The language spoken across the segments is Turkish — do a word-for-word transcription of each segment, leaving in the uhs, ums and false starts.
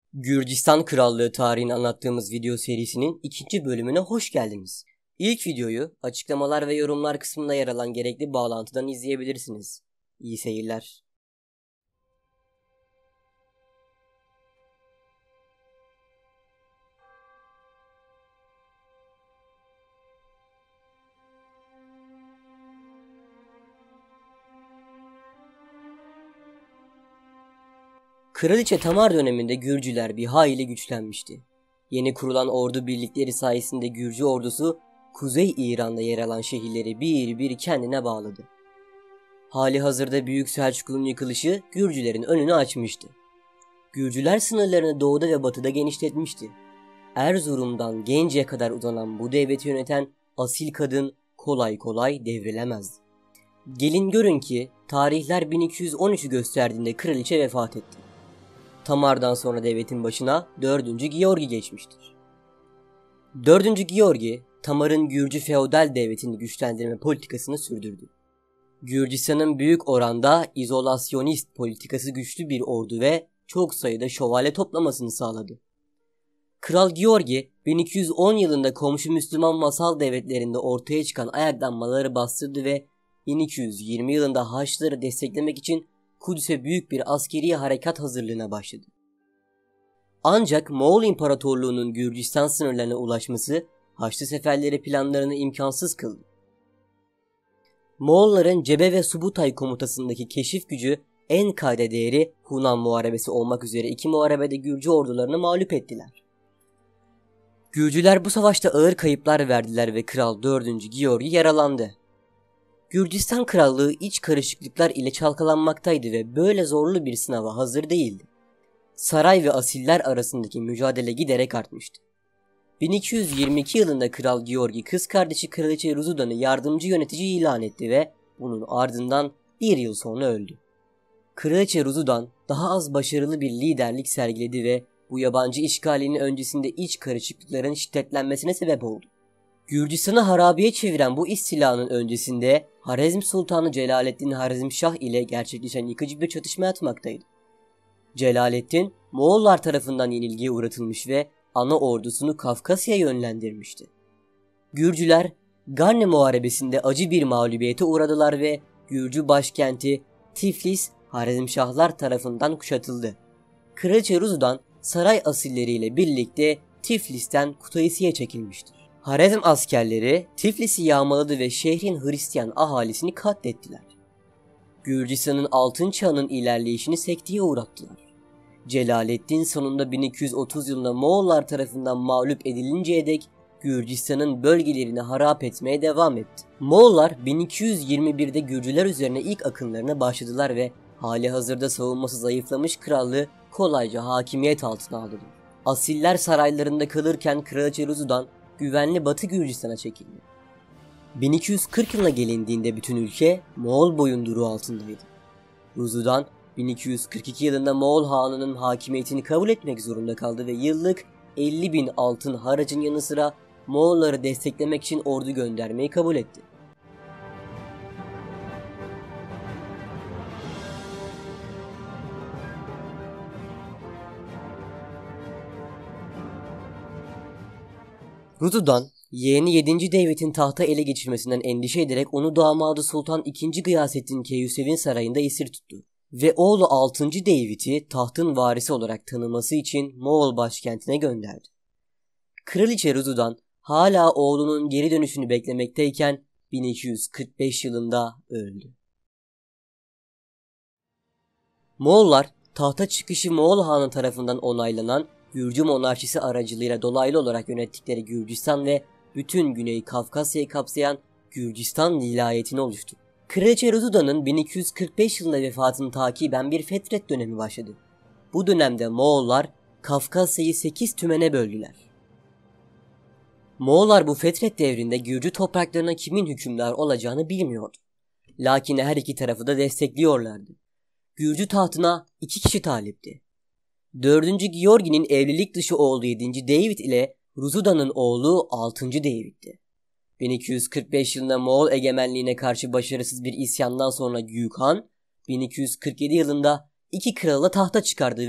Gürcistan Krallığı tarihini anlattığımız video serisinin ikinci bölümüne hoş geldiniz. İlk videoyu açıklamalar ve yorumlar kısmında yer alan gerekli bağlantıdan izleyebilirsiniz. İyi seyirler. Kraliçe Tamar döneminde Gürcüler bir hayli güçlenmişti. Yeni kurulan ordu birlikleri sayesinde Gürcü ordusu Kuzey İran'da yer alan şehirleri bir bir kendine bağladı. Hali hazırda Büyük Selçuklu'nun yıkılışı Gürcülerin önünü açmıştı. Gürcüler sınırlarını doğuda ve batıda genişletmişti. Erzurum'dan Gence'ye kadar uzanan bu devleti yöneten asil kadın kolay kolay devrilemezdi. Gelin görün ki tarihler bin iki yüz on üçü gösterdiğinde kraliçe vefat etti. Tamar'dan sonra devletin başına dördüncü Giyorgi geçmiştir. dördüncü Giyorgi, Tamar'ın Gürcü feodal devletini güçlendirme politikasını sürdürdü. Gürcistan'ın büyük oranda izolasyonist politikası güçlü bir ordu ve çok sayıda şövalye toplamasını sağladı. Kral Giyorgi, bin iki yüz on yılında komşu Müslüman vasal devletlerinde ortaya çıkan ayaklanmaları bastırdı ve bin iki yüz yirmi yılında Haçlıları desteklemek için Kudüs'e büyük bir askeri harekat hazırlığına başladı. Ancak Moğol İmparatorluğu'nun Gürcistan sınırlarına ulaşması Haçlı seferleri planlarını imkansız kıldı. Moğolların Cebe ve Subutay komutasındaki keşif gücü en kayda değeri Hunan Muharebesi olmak üzere iki muharebede Gürcü ordularını mağlup ettiler. Gürcüler bu savaşta ağır kayıplar verdiler ve Kral dördüncü Giyorgi yaralandı. Gürcistan Krallığı iç karışıklıklar ile çalkalanmaktaydı ve böyle zorlu bir sınava hazır değildi. Saray ve asiller arasındaki mücadele giderek artmıştı. bin iki yüz yirmi iki yılında Kral Giyorgi kız kardeşi Kraliçe Ruzudan'ı yardımcı yönetici ilan etti ve bunun ardından bir yıl sonra öldü. Kraliçe Ruzudan daha az başarılı bir liderlik sergiledi ve bu yabancı işgalinin öncesinde iç karışıklıkların şiddetlenmesine sebep oldu. Gürcistan'ı harabeye çeviren bu istilanın öncesinde Harezm Sultanı Celaleddin Harizmşah ile gerçekleşen yıkıcı bir çatışma yatmaktaydı. Celaleddin Moğollar tarafından yenilgiye uğratılmış ve ana ordusunu Kafkasya'ya yönlendirmişti. Gürcüler Garne Muharebesi'nde acı bir mağlubiyete uğradılar ve Gürcü başkenti Tiflis Harizmşahlar tarafından kuşatıldı. Kraliçe Ruzudan saray asilleriyle birlikte Tiflis'ten Kutaisi'ye çekilmiştir. Harezm askerleri Tiflis'i yağmaladı ve şehrin Hristiyan ahalisini katlettiler. Gürcistan'ın altın çağının ilerleyişini sekteye uğrattılar. Celaleddin sonunda bin iki yüz otuz yılında Moğollar tarafından mağlup edilinceye dek Gürcistan'ın bölgelerini harap etmeye devam etti. Moğollar bin iki yüz yirmi birde Gürcüler üzerine ilk akınlarına başladılar ve hali hazırda savunması zayıflamış krallığı kolayca hakimiyet altına aldılar. Asiller saraylarında kalırken Kraliçe Ruzudan güvenli Batı Gürcistan'a çekildi. bin iki yüz kırk yılına gelindiğinde bütün ülke Moğol boyunduruğu altındaydı. Ruzudan bin iki yüz kırk iki yılında Moğol Hanı'nın hakimiyetini kabul etmek zorunda kaldı ve yıllık elli bin altın haracın yanı sıra Moğolları desteklemek için ordu göndermeyi kabul etti. Ruzudan, yeğeni yedinci devletin tahta ele geçirmesinden endişe ederek onu damadı Sultan ikinci Gıyasettin Keyhüsev'in sarayında esir tuttu ve oğlu altıncı David'i tahtın varisi olarak tanıması için Moğol başkentine gönderdi. Kraliçe Ruzudan hala oğlunun geri dönüşünü beklemekteyken bin iki yüz kırk beş yılında öldü. Moğollar tahta çıkışı Moğol Hanı tarafından onaylanan Gürcü monarşisi aracılığıyla dolaylı olarak yönettikleri Gürcistan ve bütün Güney Kafkasya'yı kapsayan Gürcistan vilayetini oluştu. Kraliçe Ruzudan'ın bin iki yüz kırk beş yılında vefatını takiben bir fetret dönemi başladı. Bu dönemde Moğollar Kafkasya'yı sekiz tümene böldüler. Moğollar bu fetret devrinde Gürcü topraklarına kimin hükümdar olacağını bilmiyordu. Lakin her iki tarafı da destekliyorlardı. Gürcü tahtına iki kişi talipti. dördüncü Giyorgi'nin evlilik dışı oğlu yedinci David ile Ruzudan'ın oğlu altıncı David'ti. bin iki yüz kırk beş yılında Moğol egemenliğine karşı başarısız bir isyandan sonra Büyük Han, bin iki yüz kırk yedi yılında iki kralı tahta çıkardı ve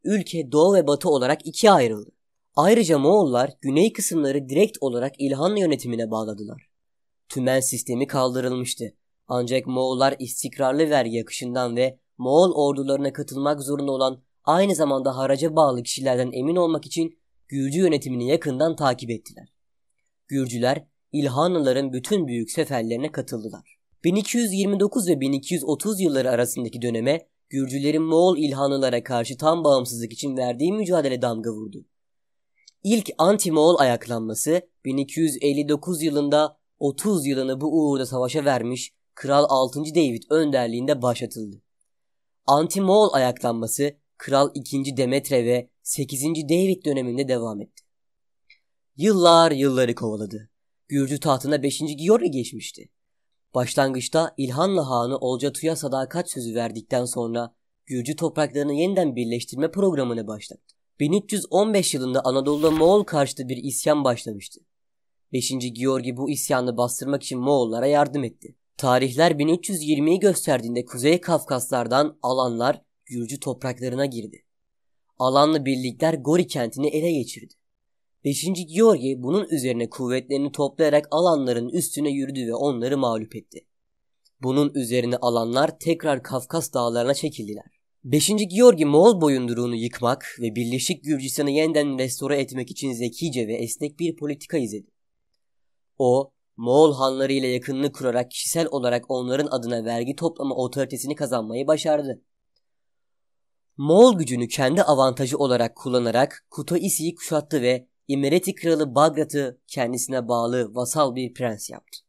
ülke doğu ve batı olarak ikiye ayrıldı. Ayrıca Moğollar güney kısımları direkt olarak İlhanlı yönetimine bağladılar. Tümen sistemi kaldırılmıştı. Ancak Moğollar istikrarlı vergi akışından ve Moğol ordularına katılmak zorunda olan aynı zamanda haraca bağlı kişilerden emin olmak için Gürcü yönetimini yakından takip ettiler. Gürcüler İlhanlıların bütün büyük seferlerine katıldılar. bin iki yüz yirmi dokuz ve bin iki yüz otuz yılları arasındaki döneme Gürcülerin Moğol İlhanlılara karşı tam bağımsızlık için verdiği mücadele damga vurdu. İlk anti-Moğol ayaklanması bin iki yüz elli dokuz yılında otuz yılını bu uğurda savaşa vermiş Kral altıncı David önderliğinde başlatıldı. Anti-Moğol ayaklanması Kral ikinci Demetre ve sekizinci David döneminde devam etti. Yıllar yılları kovaladı. Gürcü tahtına beşinci Giyorgi geçmişti. Başlangıçta İlhanlı Hanı Olcatu'ya sadakat sözü verdikten sonra Gürcü topraklarını yeniden birleştirme programını başlattı. bin üç yüz on beş yılında Anadolu'da Moğol karşıtı bir isyan başlamıştı. beşinci Giyorgi bu isyanı bastırmak için Moğollara yardım etti. Tarihler bin üç yüz yirmiyi gösterdiğinde Kuzey Kafkaslardan Alanlar Gürcü topraklarına girdi. Alanlı birlikler Gori kentini ele geçirdi. beşinci Giyorgi bunun üzerine kuvvetlerini toplayarak Alanların üstüne yürüdü ve onları mağlup etti. Bunun üzerine Alanlar tekrar Kafkas dağlarına çekildiler. beşinci Giyorgi Moğol boyunduruğunu yıkmak ve Birleşik Gürcistan'ı yeniden restore etmek için zekice ve esnek bir politika izledi. O, Moğol hanları ile yakınlığı kurarak kişisel olarak onların adına vergi toplama otoritesini kazanmayı başardı. Moğol gücünü kendi avantajı olarak kullanarak Kutaisi'yi kuşattı ve İmereti Kralı Bagrat'ı kendisine bağlı vasal bir prens yaptı.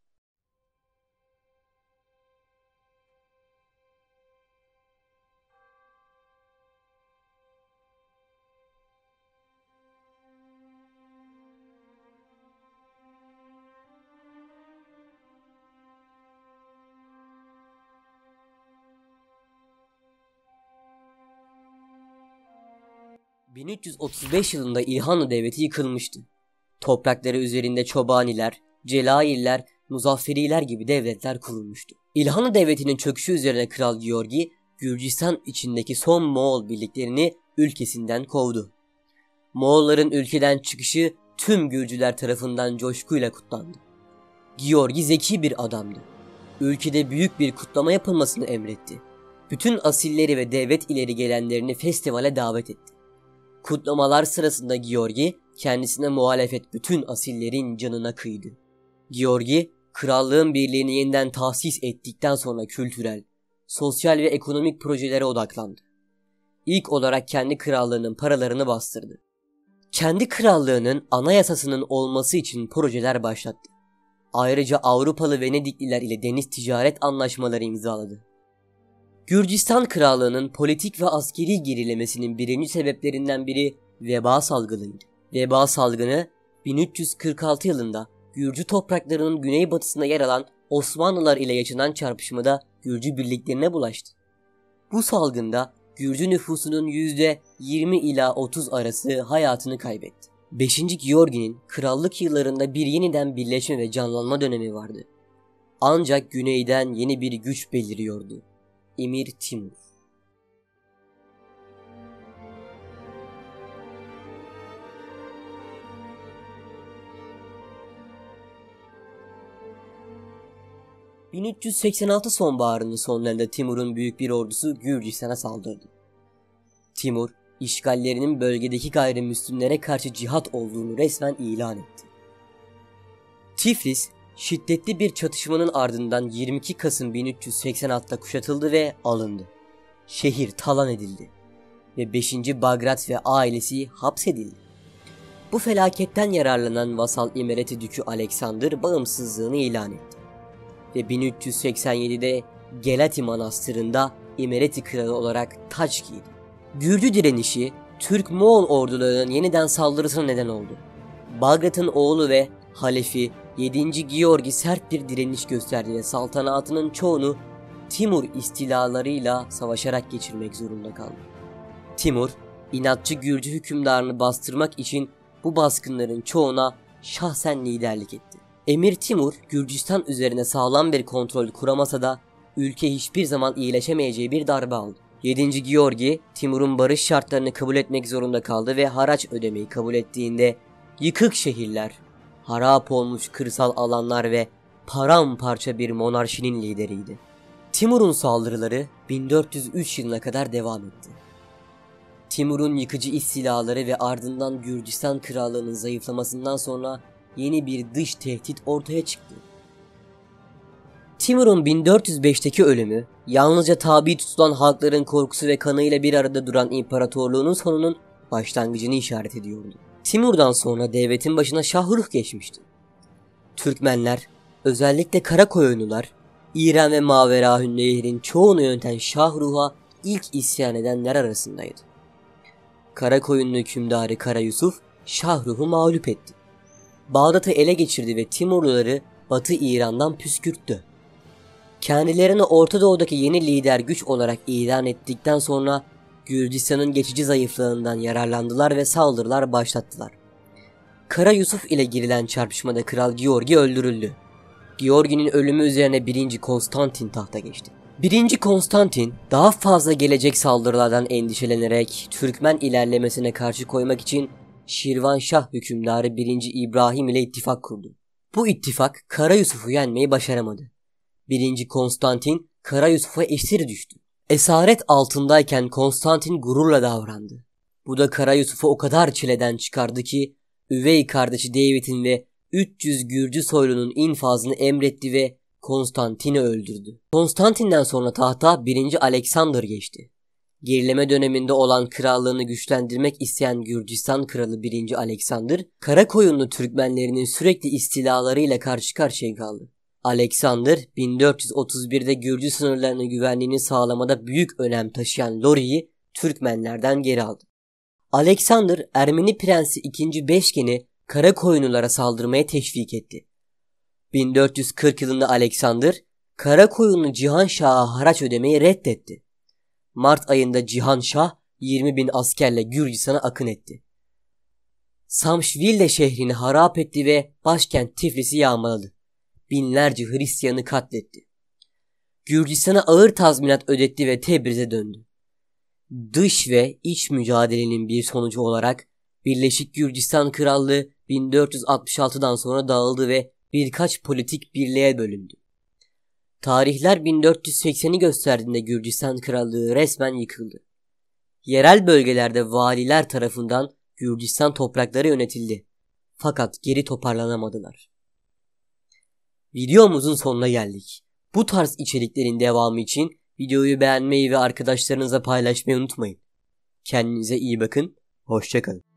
bin üç yüz otuz beş yılında İlhanlı Devleti yıkılmıştı. Toprakları üzerinde Çobaniler, Celailler, Muzafferiler gibi devletler kurulmuştu. İlhanlı Devleti'nin çöküşü üzerine Kral Giyorgi, Gürcistan içindeki son Moğol birliklerini ülkesinden kovdu. Moğolların ülkeden çıkışı tüm Gürcüler tarafından coşkuyla kutlandı. Giyorgi zeki bir adamdı. Ülkede büyük bir kutlama yapılmasını emretti. Bütün asilleri ve devlet ileri gelenlerini festivale davet etti. Kutlamalar sırasında Giyorgi kendisine muhalefet bütün asillerin canına kıydı. Giyorgi, krallığın birliğini yeniden tahsis ettikten sonra kültürel, sosyal ve ekonomik projelere odaklandı. İlk olarak kendi krallığının paralarını bastırdı. Kendi krallığının anayasasının olması için projeler başlattı. Ayrıca Avrupalı Venedikliler ile deniz ticaret anlaşmaları imzaladı. Gürcistan Krallığı'nın politik ve askeri gerilemesinin birinci sebeplerinden biri veba salgınıydı. Veba salgını bin üç yüz kırk altı yılında Gürcü topraklarının güneybatısında yer alan Osmanlılar ile yaşanan çarpışmada Gürcü birliklerine bulaştı. Bu salgında Gürcü nüfusunun yüzde yirmi ila otuz arası hayatını kaybetti. beşinci Giyorgi'nin krallık yıllarında bir yeniden birleşme ve canlanma dönemi vardı. Ancak güneyden yeni bir güç beliriyordu. Emir Timur. bin üç yüz seksen altı sonbaharının sonlarında Timur'un büyük bir ordusu Gürcistan'a saldırdı. Timur, işgallerinin bölgedeki gayrimüslimlere karşı cihat olduğunu resmen ilan etti. Tiflis, şiddetli bir çatışmanın ardından yirmi iki Kasım bin üç yüz seksen altıda kuşatıldı ve alındı. Şehir talan edildi ve beşinci Bagrat ve ailesi hapsedildi. Bu felaketten yararlanan vasal İmereti Dükü Alexander bağımsızlığını ilan etti ve bin üç yüz seksen yedide Gelati Manastırı'nda İmereti Kralı olarak taç giydi. Gürcü direnişi Türk-Moğol ordularının yeniden saldırısına neden oldu. Bagrat'ın oğlu ve halefi yedinci Giyorgi sert bir direniş gösterdi ve saltanatının çoğunu Timur istilalarıyla savaşarak geçirmek zorunda kaldı. Timur, inatçı Gürcü hükümdarını bastırmak için bu baskınların çoğuna şahsen liderlik etti. Emir Timur, Gürcistan üzerine sağlam bir kontrol kuramasa da ülke hiçbir zaman iyileşemeyeceği bir darbe aldı. yedinci Georgi, Timur'un barış şartlarını kabul etmek zorunda kaldı ve haraç ödemeyi kabul ettiğinde yıkık şehirler, harap olmuş kırsal alanlar ve paramparça bir monarşinin lideriydi. Timur'un saldırıları bin dört yüz üç yılına kadar devam etti. Timur'un yıkıcı istilaları ve ardından Gürcistan Krallığı'nın zayıflamasından sonra yeni bir dış tehdit ortaya çıktı. Timur'un bin dört yüz beşteki ölümü, yalnızca tabi tutulan halkların korkusu ve kanıyla bir arada duran imparatorluğunun sonunun başlangıcını işaret ediyordu. Timur'dan sonra devletin başına Şahruh geçmişti. Türkmenler, özellikle Karakoyunlular, İran ve Maverahünnehir'in çoğunu yöneten Şahruh'a ilk isyan edenler arasındaydı. Karakoyunlu hükümdarı Kara Yusuf, Şahruh'u mağlup etti. Bağdat'ı ele geçirdi ve Timurluları Batı İran'dan püskürttü. Kendilerini Orta Doğu'daki yeni lider güç olarak ilan ettikten sonra Gürcistan'ın geçici zayıflığından yararlandılar ve saldırılar başlattılar. Kara Yusuf ile girilen çarpışmada Kral Georgi öldürüldü. Georgi'nin ölümü üzerine birinci Konstantin tahta geçti. birinci Konstantin daha fazla gelecek saldırılardan endişelenerek Türkmen ilerlemesine karşı koymak için Şirvanşah hükümdarı birinci İbrahim ile ittifak kurdu. Bu ittifak Kara Yusuf'u yenmeyi başaramadı. birinci Konstantin Kara Yusuf'a esir düştü. Esaret altındayken Konstantin gururla davrandı. Bu da Kara Yusuf'u o kadar çileden çıkardı ki üvey kardeşi David'in ve üç yüz Gürcü soylunun infazını emretti ve Konstantin'i öldürdü. Konstantin'den sonra tahta birinci Alexander geçti. Gerileme döneminde olan krallığını güçlendirmek isteyen Gürcistan kralı birinci Alexander, Karakoyunlu Türkmenlerinin sürekli istilalarıyla karşı karşıya kaldı. Alexander, bin dört yüz otuz birde Gürcü sınırlarının güvenliğini sağlamada büyük önem taşıyan Lori'yi Türkmenlerden geri aldı. Alexander, Ermeni prensi ikinci. Beşken'i Karakoyunlulara saldırmaya teşvik etti. bin dört yüz kırk yılında Alexander, Karakoyunlu Cihan Şah'a haraç ödemeyi reddetti. Mart ayında Cihan Şah yirmi bin askerle Gürcistan'a akın etti. Samşvilde şehrini harap etti ve başkent Tiflis'i yağmaladı. Binlerce Hristiyanı katletti. Gürcistan'a ağır tazminat ödetti ve Tebriz'e döndü. Dış ve iç mücadelenin bir sonucu olarak Birleşik Gürcistan Krallığı bin dört yüz altmış altıdan sonra dağıldı ve birkaç politik birliğe bölündü. Tarihler bin dört yüz sekseni gösterdiğinde Gürcistan Krallığı resmen yıkıldı. Yerel bölgelerde valiler tarafından Gürcistan toprakları yönetildi. Fakat geri toparlanamadılar. Videomuzun sonuna geldik. Bu tarz içeriklerin devamı için videoyu beğenmeyi ve arkadaşlarınızla paylaşmayı unutmayın. Kendinize iyi bakın, hoşça kalın.